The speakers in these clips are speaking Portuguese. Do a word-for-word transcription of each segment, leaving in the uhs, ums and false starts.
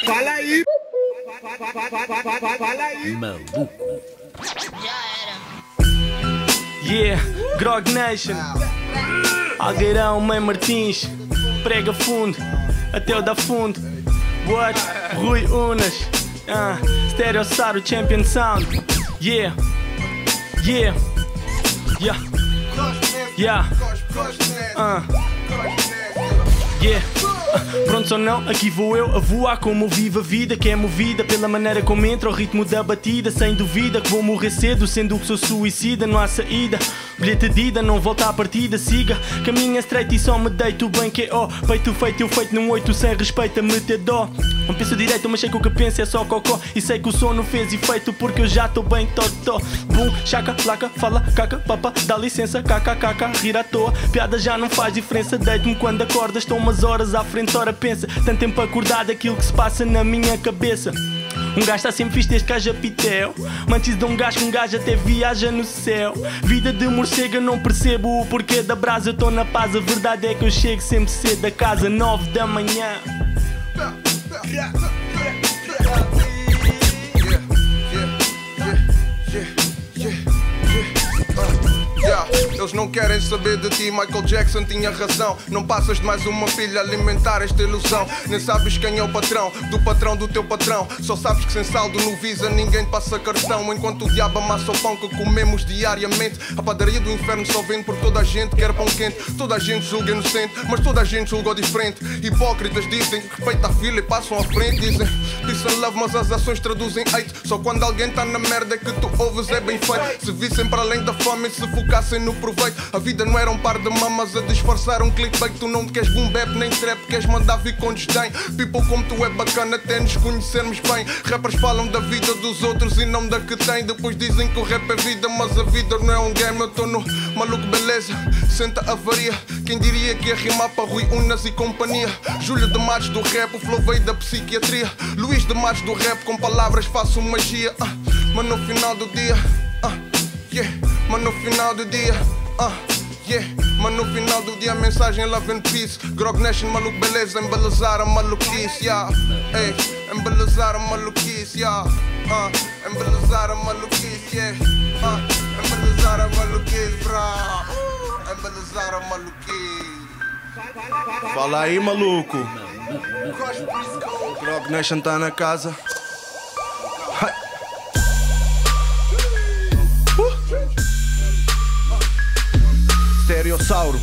Fala aí. Fala aí. Maluco. Já era. Yeah, Grog Nation. Algueirão, Mãe Martins. Prega fundo, até o da fundo. What? Rui Unas. uh, Stereo Saru Champion Sound. Yeah. Yeah. Yeah. Yeah. Uh. Yeah. Prontos ou não, aqui vou eu a voar como vivo a vida, que é movida pela maneira como entra o ritmo da batida. Sem dúvida que vou morrer cedo, sendo que sou suicida, não há saída. Bilhete de ida, não volta à partida, siga. Caminha straight e só me deito bem que é ó. Peito feito, eu feito num oito sem respeito a meter dó. Não penso direito, mas sei que o que penso é só cocó. E sei que o sono fez efeito porque eu já tô bem totó. Bum, chaca, placa, fala, caca, papa, dá licença, caca, caca, rir à toa. Piada já não faz diferença, deito-me quando acordas, estou umas horas à frente, ora pensa. Tanto tempo acordado, aquilo que se passa na minha cabeça. Um gajo está sempre fixe desde que haja pitel. Mantes de um gajo que um gajo até viaja no céu. Vida de morcega, não percebo o porquê da brasa. Eu estou na paz, a verdade é que eu chego sempre cedo a casa, nove da manhã. Eles não querem saber de ti, Michael Jackson tinha razão. Não passas de mais uma filha a alimentar esta ilusão. Nem sabes quem é o patrão, do patrão do teu patrão. Só sabes que sem saldo no Visa ninguém te passa cartão. Enquanto o diabo amassa o pão que comemos diariamente. A padaria do inferno só vende por toda a gente quer pão quente. Toda a gente julga inocente, mas toda a gente julga diferente. Hipócritas dizem que respeita a fila e passam à frente. Dizem peace and love, mas as ações traduzem hate. Só quando alguém tá na merda é que tu ouves é bem feito. Se vissem para além da fome e se focassem no proveito. A vida não era um par de mamas a disfarçar um clickbait. Tu não te queres boom bap nem trap, queres mandar vir com desdém. People como tu é bacana até nos conhecermos bem. Rappers falam da vida dos outros e não da que tem. Depois dizem que o rap é vida, mas a vida não é um game. Eu tô no maluco beleza, senta a varia. Quem diria que ia rimar para Rui Unas e companhia. Júlio de Matos do rap, o flow veio da psiquiatria. Luís de Matos do rap, com palavras faço magia. uh, Mas no final do dia uh, yeah. Mas no final do dia Uh, yeah. Mas no final do dia a mensagem é love and peace. Grog Nation, maluco beleza, embelezar a maluquice, yeah. Ei, embelezar a maluquice, yeah. uh, Embelezar a maluquice, yeah. uh, Embelezar a maluquice, bra. Embelezar a maluquice. Fala aí, maluco. Grog Nation tá na casa. Stereossauro.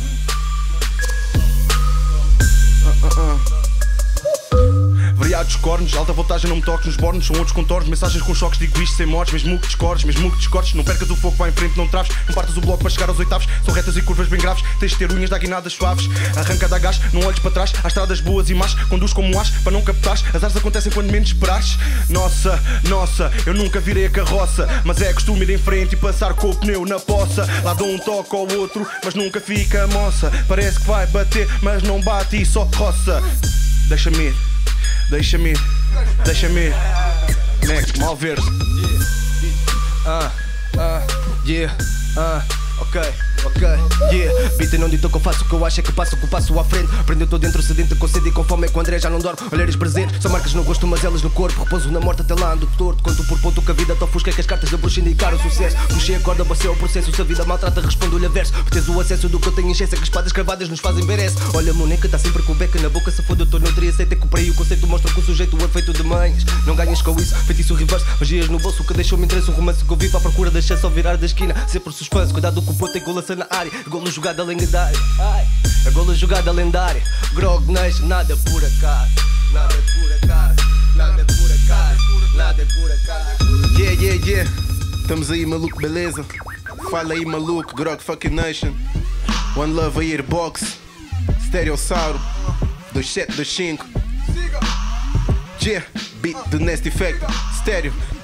uh, uh, uh. Variados cornos, alta voltagem não me toques nos bornos. São outros contornos, mensagens com choques, digo isto sem mortes. Mesmo que discordes, mesmo que discordes. Não percas o fogo, vai em frente, não traves. Não partas o bloco para chegar aos oitavos. São retas e curvas bem graves. Tens de ter unhas de aguinadas suaves. Arranca da gás, não olhes para trás. Há estradas boas e más, conduz como as para não captares. As áreas acontecem quando menos esperares. Nossa, nossa, eu nunca virei a carroça, mas é costume ir em frente e passar com o pneu na poça. Lá dou um toque ao outro, mas nunca fica moça. Parece que vai bater, mas não bate e só roça. Deixa-me ir, deixa-me ir, deixa-me ir. Next, mal verde. Ah, ah, yeah, ah, ok, ok, yeah. Beat não dito que eu faço o que eu acho é que passo o que passo à frente. Prendeu tô dentro sedento com sede e com fome é que o André já não dorme. Olhares presente, são marcas no rosto mas elas no corpo. Repouso na morte até lá ando torto. Conto por ponto que a vida te ofusca, que as cartas da bruxa indicaram o sucesso. Puxei a corda, você é o processo. Se a vida maltrata, respondo-lhe a verso. Tens o acesso do que eu tenho em excesso, que espadas cravadas nos fazem merece. Olha, meu neca, tá sempre com o beca na boca. Se foda, eu tô noutro e aceita que comprei o conceito. Mostra que o sujeito é feito de mães. Não ganhas com isso, feitiço reverso. Magias no bolso que deixou-me interesse. Um romance que eu vivo à procura da chance ao virar da esquina. Sempre suspense, cuidado com o ponto, tem golaça na área. Golo jogada lendária, ai, a golo jogada lendária. Grog Nation, nada por acaso. Nada é por acaso, nada é por acaso, nada é por acaso. Yeah, yeah, yeah. Estamos aí, maluco, beleza? Fala aí, maluco, Grog fucking Nation. One Love aí, Box. Stereossauro. dois sete dois cinco. Yeah, beat do Nasty Effect. Stereo,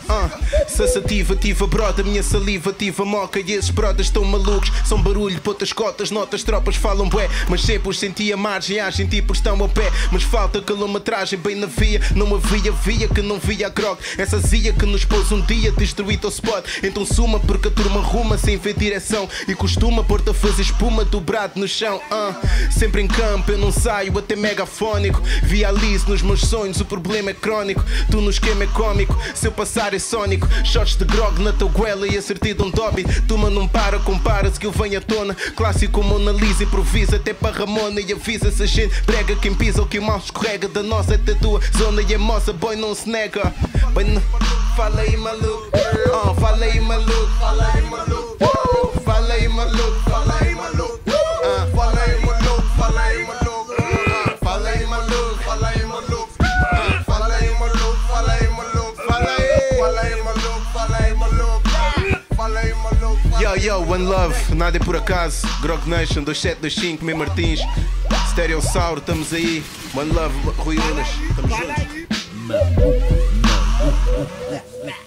uh. Se sativa, ativa, broda, minha saliva, ativa, moca. E esses brodas estão malucos, são barulho, putas cotas, notas, tropas falam bué. Mas sempre os senti a margem, agem tipo estão ao pé. Mas falta quilometragem bem na via. Não havia via que não via a grog. Essa zia que nos pôs um dia destruído ao spot. Então suma porque a turma ruma sem ver direção. E costuma pôr-te a fazer espuma dobrado no chão, uh. Sempre em campo, eu não saio até megafónico. Vi a Alice nos meus sonhos, o problema é crónico. Tu no esquema é cómico, se eu passar é sónico. Shots de grog na tua goela e a certidão Dobby. Tuma não para, compara-se que eu venho à tona. Clássico Mona Lisa, improvisa até para Ramona. E avisa se a gente prega quem pisa ou quem mal escorrega. Da nossa até tua zona e a moça, boy, não se nega. Boy, não... Fala aí, maluco, uh, fala aí, maluco, fala aí, maluco, uh, fala aí, maluco, fala aí, maluco, uh, fala aí, maluco, fala aí, maluco, uh, fala aí, maluco, fala aí, maluco, uh, fala aí, maluco, fala aí, maluco, fala aí, fala aí, maluco, fala aí, maluco, fala aí, maluco. Yo, yo, one love, nada é por acaso. Grog Nation, dois sete dois cinco, Mem Martins, Stereossauro, estamos aí. One love, Rui Unas, estamos juntos.